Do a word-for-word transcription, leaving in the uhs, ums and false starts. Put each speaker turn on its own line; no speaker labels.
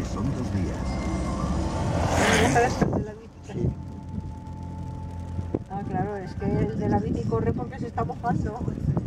que son dos días.
Sí.
Ah, claro, es que el de la bici corre porque se está mojando.